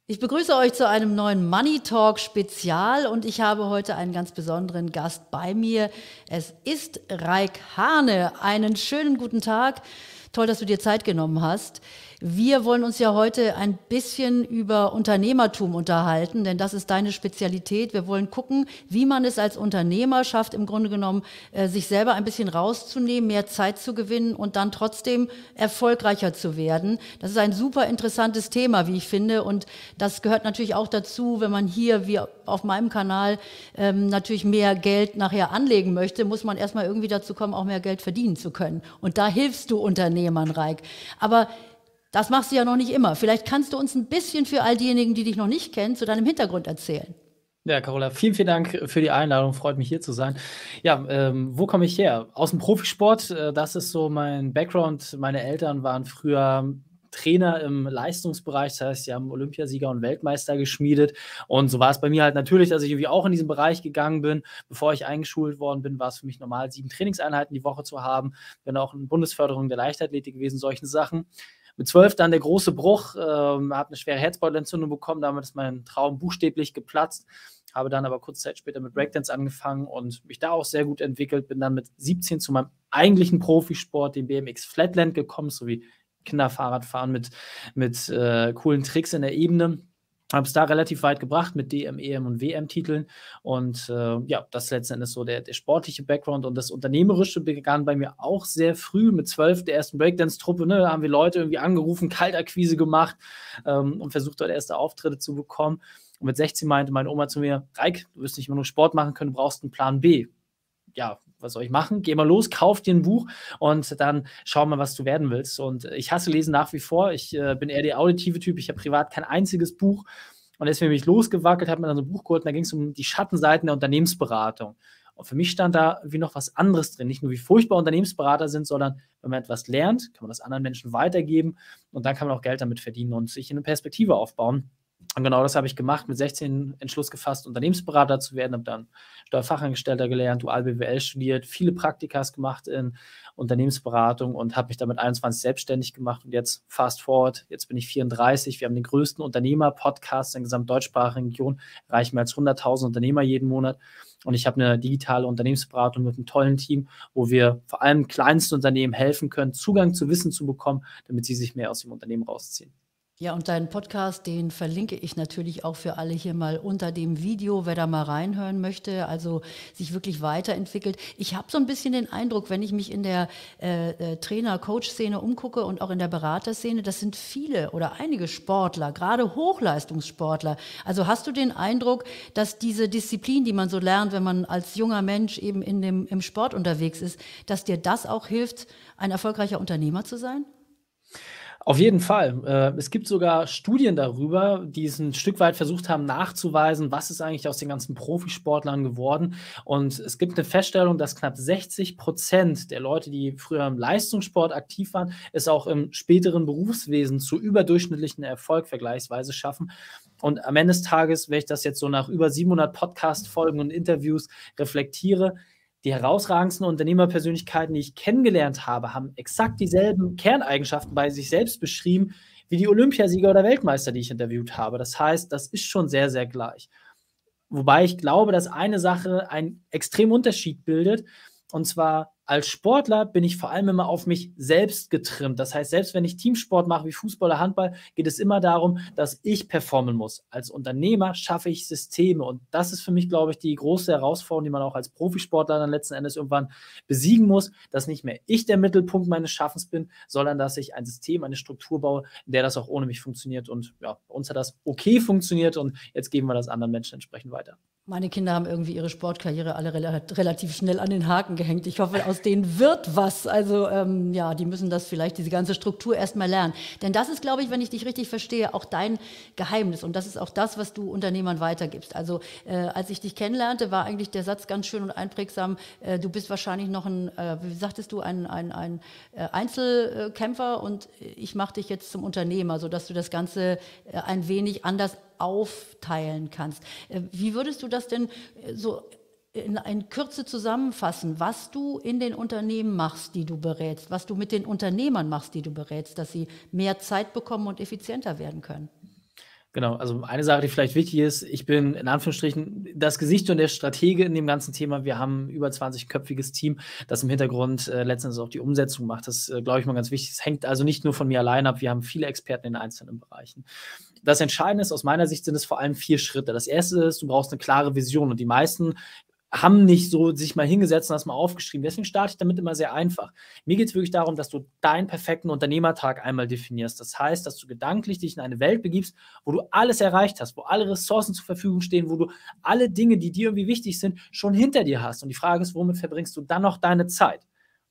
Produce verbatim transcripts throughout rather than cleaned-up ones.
Ich begrüße euch zu einem neuen Money Talk Spezial und ich habe heute einen ganz besonderen Gast bei mir. Es ist Raik Hane. Einen schönen guten Tag. Toll, dass du dir Zeit genommen hast. Wir wollen uns ja heute ein bisschen über Unternehmertum unterhalten, denn das ist deine Spezialität. Wir wollen gucken, wie man es als Unternehmer schafft, im Grunde genommen, äh, sich selber ein bisschen rauszunehmen, mehr Zeit zu gewinnen und dann trotzdem erfolgreicher zu werden. Das ist ein super interessantes Thema, wie ich finde. Und das gehört natürlich auch dazu, wenn man hier, wie auf meinem Kanal, ähm, natürlich mehr Geld nachher anlegen möchte, muss man erstmal irgendwie dazu kommen, auch mehr Geld verdienen zu können. Und da hilfst du Unternehmern, Raik. Aber das machst du ja noch nicht immer. Vielleicht kannst du uns ein bisschen für all diejenigen, die dich noch nicht kennen, zu deinem Hintergrund erzählen. Ja, Carola, vielen, vielen Dank für die Einladung. Freut mich, hier zu sein. Ja, ähm, wo komme ich her? Aus dem Profisport. Äh, das ist so mein Background. Meine Eltern waren früher Trainer im Leistungsbereich. Das heißt, sie haben Olympiasieger und Weltmeister geschmiedet. Und so war es bei mir halt natürlich, dass ich irgendwie auch in diesen Bereich gegangen bin. Bevor ich eingeschult worden bin, war es für mich normal, sieben Trainingseinheiten die Woche zu haben. Bin auch in Bundesförderung der Leichtathletik gewesen, solchen Sachen. Mit zwölf dann der große Bruch, ähm, habe eine schwere Herzbeutelentzündung bekommen, damit ist mein Traum buchstäblich geplatzt, habe dann aber kurze Zeit später mit Breakdance angefangen und mich da auch sehr gut entwickelt, bin dann mit siebzehn zu meinem eigentlichen Profisport, dem B M X Flatland, gekommen, sowie Kinderfahrradfahren mit, mit äh, coolen Tricks in der Ebene. Habe es da relativ weit gebracht mit D M, E M und W M-Titeln und äh, ja, das ist letzten Endes so der, der sportliche Background und das Unternehmerische begann bei mir auch sehr früh, mit zwölf der ersten Breakdance-Truppe, ne, da haben wir Leute irgendwie angerufen, Kaltakquise gemacht ähm, und versucht dort erste Auftritte zu bekommen und mit sechzehn meinte meine Oma zu mir, Raik, du wirst nicht immer nur Sport machen können, du brauchst einen Plan B. Ja, was soll ich machen? Geh mal los, kauf dir ein Buch und dann schau mal, was du werden willst. Und ich hasse Lesen nach wie vor. Ich äh, bin eher der auditive Typ. Ich habe privat kein einziges Buch. Und deswegen bin ich losgewackelt, habe mir dann so ein Buch geholt und da ging es um die Schattenseiten der Unternehmensberatung. Und für mich stand da wie noch was anderes drin. Nicht nur, wie furchtbar Unternehmensberater sind, sondern wenn man etwas lernt, kann man das anderen Menschen weitergeben und dann kann man auch Geld damit verdienen und sich eine Perspektive aufbauen. Und genau das habe ich gemacht, mit sechzehn Entschluss gefasst, Unternehmensberater zu werden, habe dann Steuerfachangestellter gelernt, dual B W L studiert, viele Praktikas gemacht in Unternehmensberatung und habe mich dann mit einundzwanzig selbstständig gemacht und jetzt fast forward, jetzt bin ich vierunddreißig, wir haben den größten Unternehmer-Podcast in der gesamtdeutschsprachigen Region, erreichen mehr als hunderttausend Unternehmer jeden Monat und ich habe eine digitale Unternehmensberatung mit einem tollen Team, wo wir vor allem kleinsten Unternehmen helfen können, Zugang zu Wissen zu bekommen, damit sie sich mehr aus dem Unternehmen rausziehen. Ja, und deinen Podcast, den verlinke ich natürlich auch für alle hier mal unter dem Video, wer da mal reinhören möchte, also sich wirklich weiterentwickelt. Ich habe so ein bisschen den Eindruck, wenn ich mich in der äh, äh, Trainer-Coach-Szene umgucke und auch in der Beraterszene, das sind viele oder einige Sportler, gerade Hochleistungssportler. Also hast du den Eindruck, dass diese Disziplin, die man so lernt, wenn man als junger Mensch eben in dem, im Sport unterwegs ist, dass dir das auch hilft, ein erfolgreicher Unternehmer zu sein? Auf jeden Fall. Äh, es gibt sogar Studien darüber, die es ein Stück weit versucht haben nachzuweisen, was ist eigentlich aus den ganzen Profisportlern geworden. Und es gibt eine Feststellung, dass knapp sechzig Prozent der Leute, die früher im Leistungssport aktiv waren, es auch im späteren Berufswesen zu überdurchschnittlichen Erfolg vergleichsweise schaffen. Und am Ende des Tages, wenn ich das jetzt so nach über siebenhundert Podcast-Folgen und Interviews reflektiere, die herausragendsten Unternehmerpersönlichkeiten, die ich kennengelernt habe, haben exakt dieselben Kerneigenschaften bei sich selbst beschrieben wie die Olympiasieger oder Weltmeister, die ich interviewt habe. Das heißt, das ist schon sehr, sehr gleich. Wobei ich glaube, dass eine Sache einen extremen Unterschied bildet. Und zwar als Sportler bin ich vor allem immer auf mich selbst getrimmt. Das heißt, selbst wenn ich Teamsport mache wie Fußball oder Handball, geht es immer darum, dass ich performen muss. Als Unternehmer schaffe ich Systeme. Und das ist für mich, glaube ich, die große Herausforderung, die man auch als Profisportler dann letzten Endes irgendwann besiegen muss, dass nicht mehr ich der Mittelpunkt meines Schaffens bin, sondern dass ich ein System, eine Struktur baue, in der das auch ohne mich funktioniert. Und ja, bei uns hat das okay funktioniert und jetzt geben wir das anderen Menschen entsprechend weiter. Meine Kinder haben irgendwie ihre Sportkarriere alle rela relativ schnell an den Haken gehängt. Ich hoffe, aus denen wird was. Also ähm, ja, die müssen das vielleicht, diese ganze Struktur erstmal lernen. Denn das ist, glaube ich, wenn ich dich richtig verstehe, auch dein Geheimnis. Und das ist auch das, was du Unternehmern weitergibst. Also äh, als ich dich kennenlernte, war eigentlich der Satz ganz schön und einprägsam, äh, du bist wahrscheinlich noch ein, äh, wie sagtest du, ein, ein, ein äh, Einzelkämpfer und ich mache dich jetzt zum Unternehmer, sodass du das Ganze äh, ein wenig anders aufteilen kannst. Wie würdest du das denn so in, in Kürze zusammenfassen, was du in den Unternehmen machst, die du berätst, was du mit den Unternehmern machst, die du berätst, dass sie mehr Zeit bekommen und effizienter werden können? Genau, also eine Sache, die vielleicht wichtig ist, ich bin in Anführungsstrichen das Gesicht und der Stratege in dem ganzen Thema. Wir haben über zwanzig-köpfiges Team, das im Hintergrund äh, letztendlich auch die Umsetzung macht. Das äh, glaube ich mal ganz wichtig. Es hängt also nicht nur von mir allein ab, wir haben viele Experten in den einzelnen Bereichen. Das Entscheidende ist, aus meiner Sicht sind es vor allem vier Schritte. Das erste ist, du brauchst eine klare Vision und die meisten haben nicht so sich mal hingesetzt und das mal aufgeschrieben. Deswegen starte ich damit immer sehr einfach. Mir geht es wirklich darum, dass du deinen perfekten Unternehmertag einmal definierst. Das heißt, dass du gedanklich dich in eine Welt begibst, wo du alles erreicht hast, wo alle Ressourcen zur Verfügung stehen, wo du alle Dinge, die dir irgendwie wichtig sind, schon hinter dir hast. Und die Frage ist, womit verbringst du dann noch deine Zeit?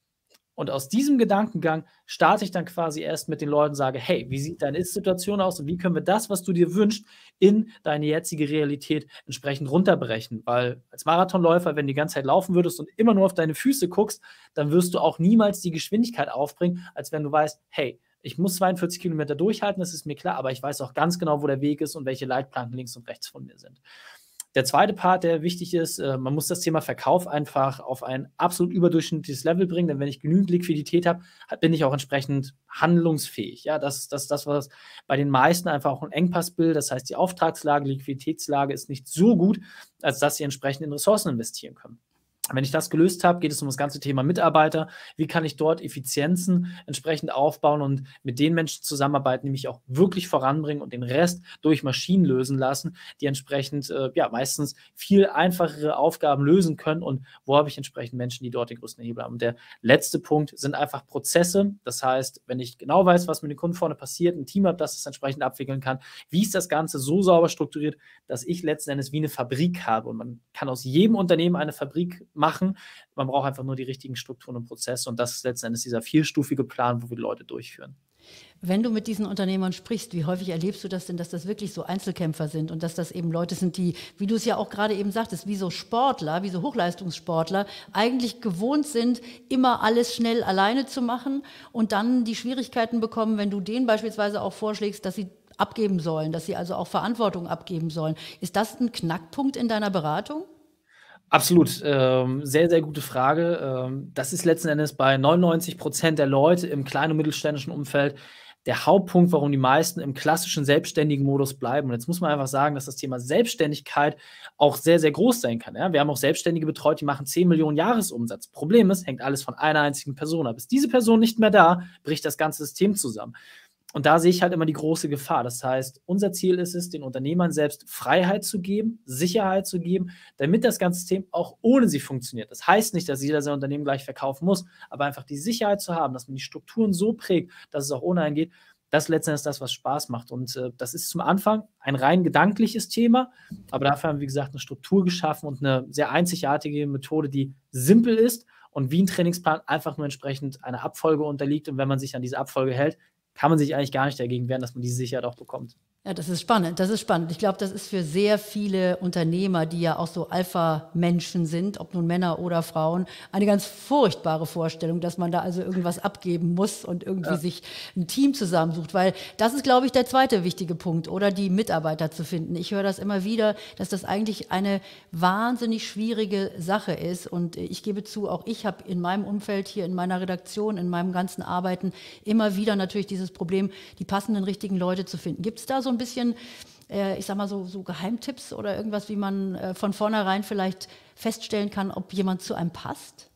Und aus diesem Gedankengang starte ich dann quasi erst mit den Leuten und sage, hey, wie sieht deine Ist-Situation aus und wie können wir das, was du dir wünschst, in deine jetzige Realität entsprechend runterbrechen? Weil als Marathonläufer, wenn du die ganze Zeit laufen würdest und immer nur auf deine Füße guckst, dann wirst du auch niemals die Geschwindigkeit aufbringen, als wenn du weißt, hey, ich muss zweiundvierzig Kilometer durchhalten, das ist mir klar, aber ich weiß auch ganz genau, wo der Weg ist und welche Leitplanken links und rechts von mir sind. Der zweite Part, der wichtig ist, äh, man muss das Thema Verkauf einfach auf ein absolut überdurchschnittliches Level bringen, denn wenn ich genügend Liquidität habe, bin ich auch entsprechend handlungsfähig. Ja, das ist das, das, was bei den meisten einfach auch ein Engpass bildet. Das heißt, die Auftragslage, Liquiditätslage ist nicht so gut, als dass sie entsprechend in Ressourcen investieren können. Wenn ich das gelöst habe, geht es um das ganze Thema Mitarbeiter. Wie kann ich dort Effizienzen entsprechend aufbauen und mit den Menschen zusammenarbeiten, die mich auch wirklich voranbringen und den Rest durch Maschinen lösen lassen, die entsprechend äh, ja meistens viel einfachere Aufgaben lösen können und wo habe ich entsprechend Menschen, die dort den größten Hebel haben. Und der letzte Punkt sind einfach Prozesse. Das heißt, wenn ich genau weiß, was mit den Kunden vorne passiert, ein Team habe, das es entsprechend abwickeln kann, wie ist das Ganze so sauber strukturiert, dass ich letzten Endes wie eine Fabrik habe. Und man kann aus jedem Unternehmen eine Fabrik machen. Man braucht einfach nur die richtigen Strukturen und Prozesse und das ist letzten Endes dieser vierstufige Plan, wo wir Leute durchführen. Wenn du mit diesen Unternehmern sprichst, wie häufig erlebst du das denn, dass das wirklich so Einzelkämpfer sind und dass das eben Leute sind, die, wie du es ja auch gerade eben sagtest, wie so Sportler, wie so Hochleistungssportler, eigentlich gewohnt sind, immer alles schnell alleine zu machen und dann die Schwierigkeiten bekommen, wenn du denen beispielsweise auch vorschlägst, dass sie abgeben sollen, dass sie also auch Verantwortung abgeben sollen. Ist das ein Knackpunkt in deiner Beratung? Absolut, ähm, sehr, sehr gute Frage. Ähm, das ist letzten Endes bei neunundneunzig Prozent der Leute im kleinen und mittelständischen Umfeld der Hauptpunkt, warum die meisten im klassischen selbstständigen Modus bleiben. Und jetzt muss man einfach sagen, dass das Thema Selbstständigkeit auch sehr, sehr groß sein kann. Ja? Wir haben auch Selbstständige betreut, die machen zehn Millionen Jahresumsatz. Problem ist, hängt alles von einer einzigen Person ab. Ist diese Person nicht mehr da, bricht das ganze System zusammen. Und da sehe ich halt immer die große Gefahr. Das heißt, unser Ziel ist es, den Unternehmern selbst Freiheit zu geben, Sicherheit zu geben, damit das ganze System auch ohne sie funktioniert. Das heißt nicht, dass jeder sein Unternehmen gleich verkaufen muss, aber einfach die Sicherheit zu haben, dass man die Strukturen so prägt, dass es auch ohne einen geht, das ist letztendlich das, was Spaß macht. Und äh, das ist zum Anfang ein rein gedankliches Thema, aber dafür haben wir, wie gesagt, eine Struktur geschaffen und eine sehr einzigartige Methode, die simpel ist und wie ein Trainingsplan einfach nur entsprechend einer Abfolge unterliegt. Und wenn man sich an diese Abfolge hält, kann man sich eigentlich gar nicht dagegen wehren, dass man diese Sicherheit auch bekommt. Ja, das ist spannend, das ist spannend. Ich glaube, das ist für sehr viele Unternehmer, die ja auch so Alpha-Menschen sind, ob nun Männer oder Frauen, eine ganz furchtbare Vorstellung, dass man da also irgendwas abgeben muss und irgendwie Ja. sich ein Team zusammensucht. Weil das ist, glaube ich, der zweite wichtige Punkt, oder die Mitarbeiter zu finden. Ich höre das immer wieder, dass das eigentlich eine wahnsinnig schwierige Sache ist. Und ich gebe zu, auch ich habe in meinem Umfeld hier, in meiner Redaktion, in meinem ganzen Arbeiten immer wieder natürlich dieses Problem, die passenden, richtigen Leute zu finden. Gibt es da so ein bisschen, äh, ich sag mal so, so Geheimtipps oder irgendwas, wie man äh, von vornherein vielleicht feststellen kann, ob jemand zu einem passt?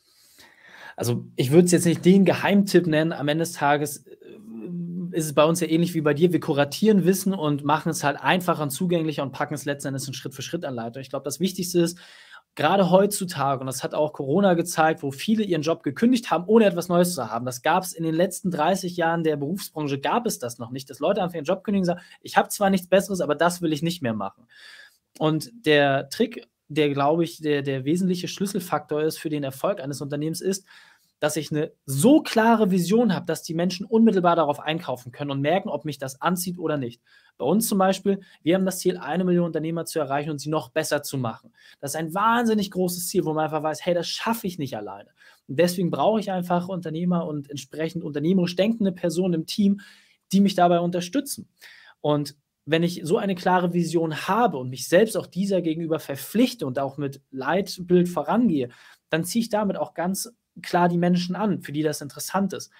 Also ich würde es jetzt nicht den Geheimtipp nennen. Am Ende des Tages äh, ist es bei uns ja ähnlich wie bei dir. Wir kuratieren Wissen und machen es halt einfacher und zugänglicher und packen es letzten Endes in Schritt-für-Schritt-Anleitung. Ich glaube, das Wichtigste ist, gerade heutzutage, und das hat auch Corona gezeigt, wo viele ihren Job gekündigt haben, ohne etwas Neues zu haben. Das gab es in den letzten dreißig Jahren der Berufsbranche, gab es das noch nicht, dass Leute einfach ihren Job kündigen und sagen, ich habe zwar nichts Besseres, aber das will ich nicht mehr machen. Und der Trick, der, glaube ich, der, der wesentliche Schlüsselfaktor ist für den Erfolg eines Unternehmens ist, dass ich eine so klare Vision habe, dass die Menschen unmittelbar darauf einkaufen können und merken, ob mich das anzieht oder nicht. Bei uns zum Beispiel, wir haben das Ziel, eine Million Unternehmer zu erreichen und sie noch besser zu machen. Das ist ein wahnsinnig großes Ziel, wo man einfach weiß, hey, das schaffe ich nicht alleine. Und deswegen brauche ich einfach Unternehmer und entsprechend unternehmerisch denkende Personen im Team, die mich dabei unterstützen. Und wenn ich so eine klare Vision habe und mich selbst auch dieser gegenüber verpflichte und auch mit Leitbild vorangehe, dann ziehe ich damit auch ganz klar die Menschen an, für die das interessant ist.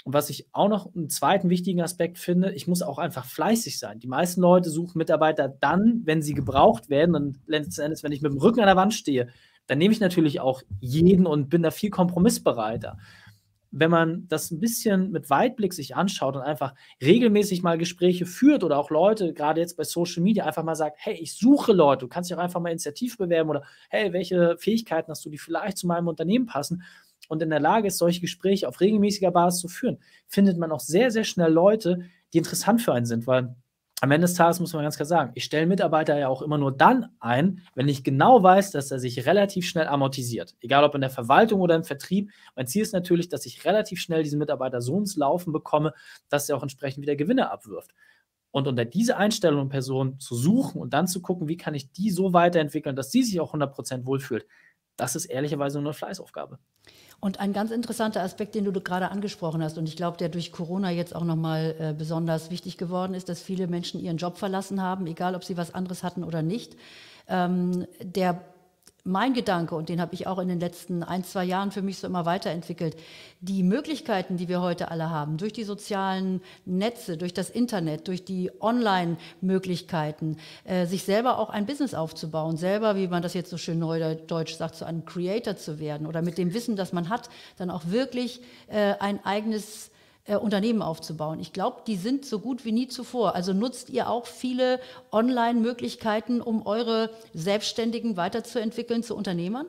Und was ich auch noch einen zweiten wichtigen Aspekt finde, ich muss auch einfach fleißig sein. Die meisten Leute suchen Mitarbeiter dann, wenn sie gebraucht werden. Und letzten Endes, wenn ich mit dem Rücken an der Wand stehe, dann nehme ich natürlich auch jeden und bin da viel kompromissbereiter. Wenn man das ein bisschen mit Weitblick sich anschaut und einfach regelmäßig mal Gespräche führt oder auch Leute, gerade jetzt bei Social Media, einfach mal sagt, hey, ich suche Leute, du kannst dich auch einfach mal initiativ bewerben oder hey, welche Fähigkeiten hast du, die vielleicht zu meinem Unternehmen passen, und in der Lage ist, solche Gespräche auf regelmäßiger Basis zu führen, findet man auch sehr, sehr schnell Leute, die interessant für einen sind, weil am Ende des Tages muss man ganz klar sagen, ich stelle Mitarbeiter ja auch immer nur dann ein, wenn ich genau weiß, dass er sich relativ schnell amortisiert. Egal ob in der Verwaltung oder im Vertrieb. Mein Ziel ist natürlich, dass ich relativ schnell diesen Mitarbeiter so ins Laufen bekomme, dass er auch entsprechend wieder Gewinne abwirft. Und unter diese Einstellung und Person zu suchen und dann zu gucken, wie kann ich die so weiterentwickeln, dass sie sich auch hundert Prozent wohlfühlt, das ist ehrlicherweise nur eine Fleißaufgabe. Und ein ganz interessanter Aspekt, den du gerade angesprochen hast, und ich glaube, der durch Corona jetzt auch nochmal äh, besonders wichtig geworden ist, dass viele Menschen ihren Job verlassen haben, egal ob sie was anderes hatten oder nicht. Ähm, der Mein Gedanke, und den habe ich auch in den letzten ein, zwei Jahren für mich so immer weiterentwickelt, die Möglichkeiten, die wir heute alle haben, durch die sozialen Netze, durch das Internet, durch die Online-Möglichkeiten, äh, sich selber auch ein Business aufzubauen, selber, wie man das jetzt so schön neudeutsch sagt, zu einem Creator zu werden oder mit dem Wissen, das man hat, dann auch wirklich äh, ein eigenes Äh, Unternehmen aufzubauen. Ich glaube, die sind so gut wie nie zuvor. Also nutzt ihr auch viele Online-Möglichkeiten, um eure Selbstständigen weiterzuentwickeln zu Unternehmern?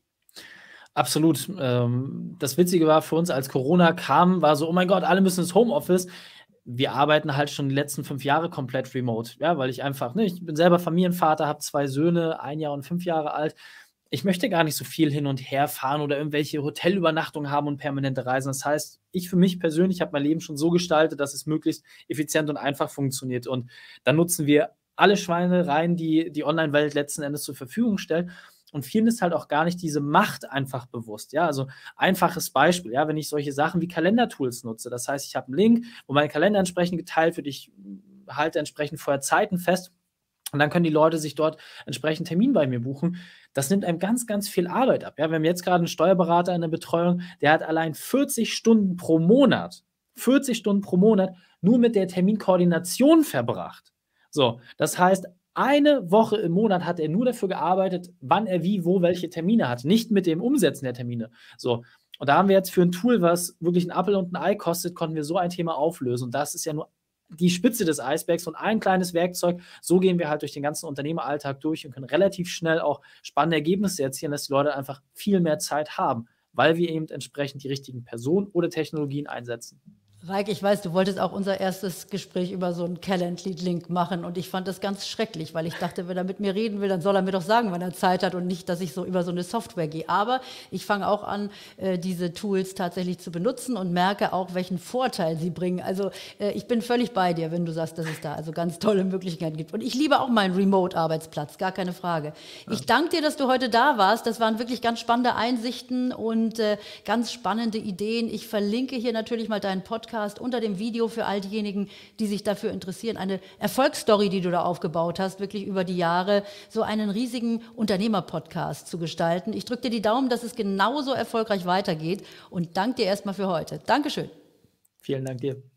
Absolut. Ähm, das Witzige war für uns, als Corona kam, war so, oh mein Gott, alle müssen ins Homeoffice. Wir arbeiten halt schon die letzten fünf Jahre komplett remote, ja, weil ich einfach, ne, ich bin selber Familienvater, habe zwei Söhne, ein Jahr und fünf Jahre alt. Ich möchte gar nicht so viel hin und her fahren oder irgendwelche Hotelübernachtungen haben und permanente Reisen. Das heißt, ich für mich persönlich habe mein Leben schon so gestaltet, dass es möglichst effizient und einfach funktioniert. Und dann nutzen wir alle Schweinereien, die die Online-Welt letzten Endes zur Verfügung stellt. Und vielen ist halt auch gar nicht diese Macht einfach bewusst. Ja, also einfaches Beispiel, ja, wenn ich solche Sachen wie Kalendertools nutze. Das heißt, ich habe einen Link, wo mein Kalender entsprechend geteilt wird. Ich halte entsprechend vorher Zeiten fest. Und dann können die Leute sich dort entsprechend Termin bei mir buchen. Das nimmt einem ganz, ganz viel Arbeit ab. Ja, wir haben jetzt gerade einen Steuerberater in der Betreuung, der hat allein vierzig Stunden pro Monat, vierzig Stunden pro Monat nur mit der Terminkoordination verbracht. So, das heißt, eine Woche im Monat hat er nur dafür gearbeitet, wann er wie, wo, welche Termine hat, nicht mit dem Umsetzen der Termine. So, und da haben wir jetzt für ein Tool, was wirklich ein Apfel und ein Ei kostet, konnten wir so ein Thema auflösen. Und das ist ja nur die Spitze des Eisbergs und ein kleines Werkzeug. So gehen wir halt durch den ganzen Unternehmeralltag durch und können relativ schnell auch spannende Ergebnisse erzielen, dass die Leute einfach viel mehr Zeit haben, weil wir eben entsprechend die richtigen Personen oder Technologien einsetzen. Reik, ich weiß, du wolltest auch unser erstes Gespräch über so einen Calendly-Link machen und ich fand das ganz schrecklich, weil ich dachte, wenn er mit mir reden will, dann soll er mir doch sagen, wann er Zeit hat und nicht, dass ich so über so eine Software gehe. Aber ich fange auch an, äh, diese Tools tatsächlich zu benutzen und merke auch, welchen Vorteil sie bringen. Also äh, ich bin völlig bei dir, wenn du sagst, dass es da also ganz tolle Möglichkeiten gibt. Und ich liebe auch meinen Remote-Arbeitsplatz, gar keine Frage. Ja. Ich danke dir, dass du heute da warst. Das waren wirklich ganz spannende Einsichten und äh, ganz spannende Ideen. Ich verlinke hier natürlich mal deinen Podcast unter dem Video für all diejenigen, die sich dafür interessieren. Eine Erfolgsstory, die du da aufgebaut hast, wirklich über die Jahre, so einen riesigen Unternehmer-Podcast zu gestalten. Ich drücke dir die Daumen, dass es genauso erfolgreich weitergeht und danke dir erstmal für heute. Dankeschön. Vielen Dank dir.